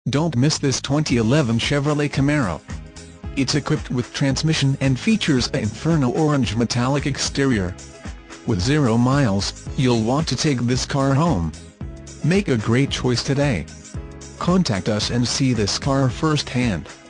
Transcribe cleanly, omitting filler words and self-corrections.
Don't miss this 2011 Chevrolet Camaro. It's equipped with transmission and features an Inferno Orange Metallic exterior. With 0 miles, you'll want to take this car home. Make a great choice today. Contact us and see this car firsthand.